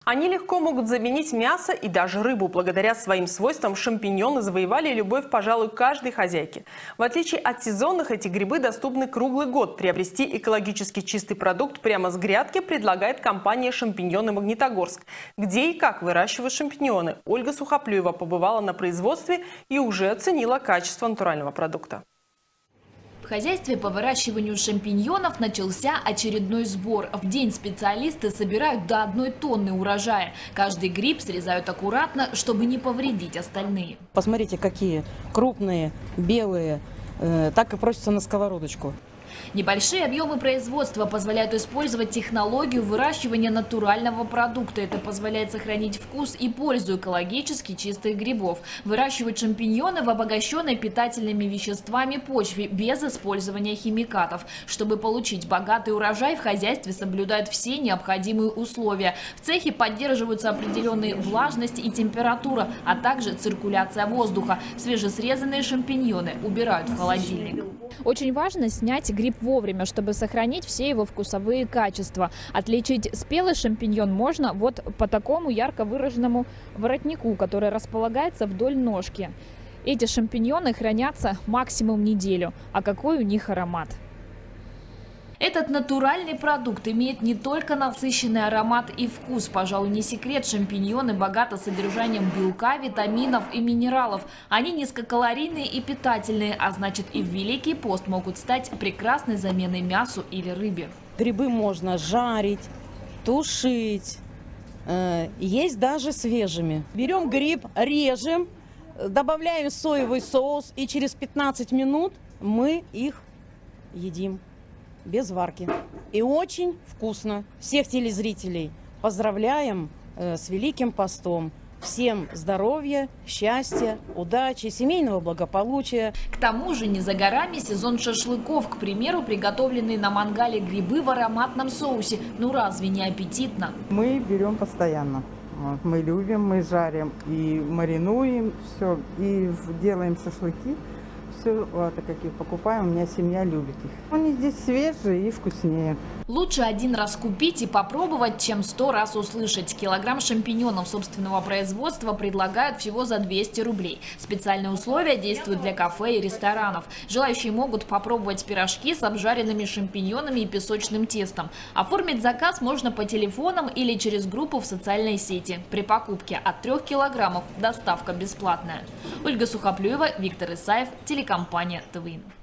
Они легко могут заменить мясо и даже рыбу. Благодаря своим свойствам шампиньоны завоевали любовь, пожалуй, каждой хозяйки. В отличие от сезонных, эти грибы доступны круглый год. Приобрести экологически чистый продукт прямо с грядки предлагает компания «Шампиньоны Магнитогорск». Где и как выращивают шампиньоны, Ольга Сухоплюева побывала на производстве и уже оценила качество натурального продукта. В хозяйстве по выращиванию шампиньонов начался очередной сбор. В день специалисты собирают до 1 тонны урожая. Каждый гриб срезают аккуратно, чтобы не повредить остальные. Посмотрите, какие крупные, белые, так и просятся на сковородочку. Небольшие объемы производства позволяют использовать технологию выращивания натурального продукта. Это позволяет сохранить вкус и пользу экологически чистых грибов. Выращивают шампиньоны в обогащенной питательными веществами почве без использования химикатов. Чтобы получить богатый урожай, в хозяйстве соблюдают все необходимые условия. В цехе поддерживаются определенные влажность и температура, а также циркуляция воздуха. Свежесрезанные шампиньоны убирают в холодильник. Очень важно снять гриб вовремя, чтобы сохранить все его вкусовые качества. Отличить спелый шампиньон можно вот по такому ярко выраженному воротнику, который располагается вдоль ножки. Эти шампиньоны хранятся максимум неделю. А какой у них аромат! Этот натуральный продукт имеет не только насыщенный аромат и вкус. Пожалуй, не секрет, шампиньоны богаты содержанием белка, витаминов и минералов. Они низкокалорийные и питательные, а значит и в Великий пост могут стать прекрасной заменой мясу или рыбе. Грибы можно жарить, тушить, есть даже свежими. Берем гриб, режем, добавляем соевый соус и через 15 минут мы их едим. Без варки. И очень вкусно. Всех телезрителей поздравляем с Великим постом. Всем здоровья, счастья, удачи, семейного благополучия. К тому же не за горами сезон шашлыков. К примеру, приготовленные на мангале грибы в ароматном соусе. Ну разве не аппетитно? Мы берем постоянно. Мы любим, мы жарим и маринуем все, и делаем шашлыки. Все, вот, какие покупаем, у меня семья любит их. Они здесь свежие и вкуснее. Лучше один раз купить и попробовать, чем 100 раз услышать. Килограмм шампиньонов собственного производства предлагают всего за 200 рублей. Специальные условия действуют для кафе и ресторанов. Желающие могут попробовать пирожки с обжаренными шампиньонами и песочным тестом. Оформить заказ можно по телефонам или через группу в социальной сети. При покупке от 3 килограммов доставка бесплатная. Ольга Сухоплюева, Виктор Исаев, телекомпания ТВИН.